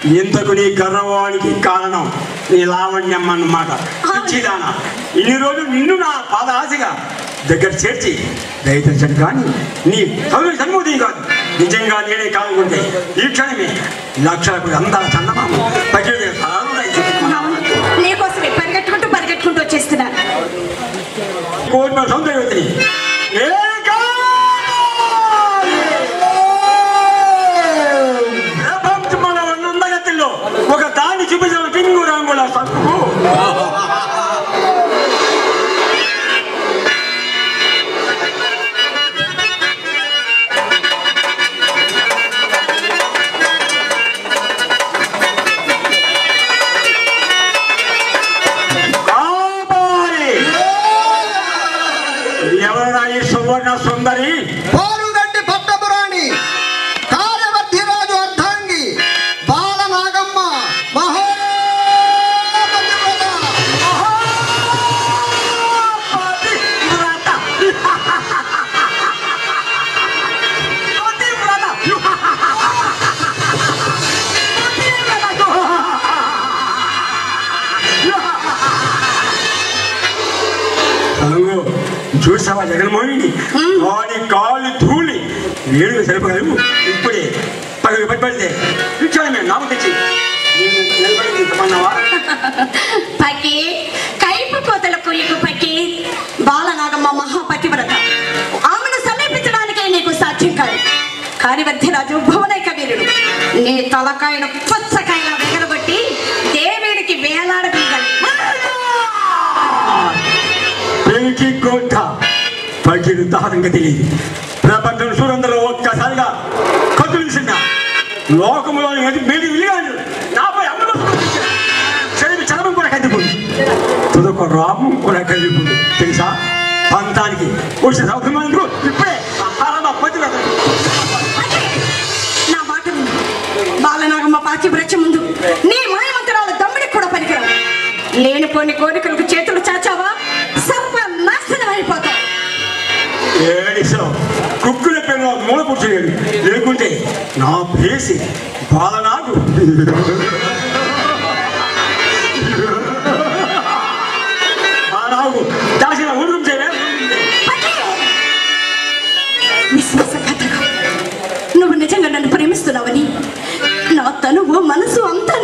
ఇంతకు నీ గర్వానికి కారణం నీ లావణ్యం అన్నమాట. పిచ్చిదానా, ఇన్ని రోజులు నిన్ను నా పాదరాశిగా దగ్గర చేర్చి దయతలిచాను కానీ నీ సన్మూతి కాదు. నిజంగా నేనే కానుకుంటే ఈ క్షణమే లక్షలకు అందాల చందమామ నీకోసమే పరిగెట్టుకుంటూ వచ్చేస్తున్నాను. కోరిన సౌందర్యవతిని ప్రపంచంలో ఉన్న అందగతిలో ఒక దాన్ని చూపించిన టింగు రంగుల సత్తుకు సువర్ణ సుందరి పోరుగడ్డి పట్టపురాణి కార్యవర్ధి రాజు అర్ధాంగి బాలనాగమ్మ చూసావా జగన్మోహిని వాడి కాళ్ళు ధూళి ఏడుగు సరిపోగలవు. ఇప్పుడే పగలు పట్టుబడితే ఇచ్చాను మేము నాకు తెచ్చి కైపు కోతల కొయ్యకు పక్కి బాలనాగమ్మ మహాపతివ్రత. ఆమెను సమీపించడానికే నీకు సాధ్యం కాదు. కార్యవర్ధిరాజు భువనైక వీరుడు. నీ తలకాయను పుచ్చకాయల వెగలగొట్టి దేవుడికి వేలాడబీగాలి. పగిలి దాహంగా తెలియదు. ప్రపంచం చూడందరూ ఒక్కసారిగా కదులిసిన లోకంలో మేలు విలిగాడు. నాపై అమ్మ చదివి చదవం కూడా కదిలిపోయింది. తుదొక రామం కూడా కదిలిపోయింది. తెలుసా, పంతానికి వచ్చిన అభిమానులు ఇప్పుడే నా మాట బాలనాగమ్మ పాతివ్రత్యం ముందు నీ మాయమంతరాల దమ్ముడికి కూడా పనికిరావు. లేనిపోని కోరికలకు చేతులు చాచావా సర్వనాశనం అయిపోతావు. కుక్కుల పేరు మూల కూర్చోలేడు. లేకుంటే నా పేసి బాలనాగు దాచిన ఊరు విశ్వాసఘాతగా నువ్వు నిజంగా నన్ను ప్రేమిస్తున్నావని నా తనువు మనసు అంతా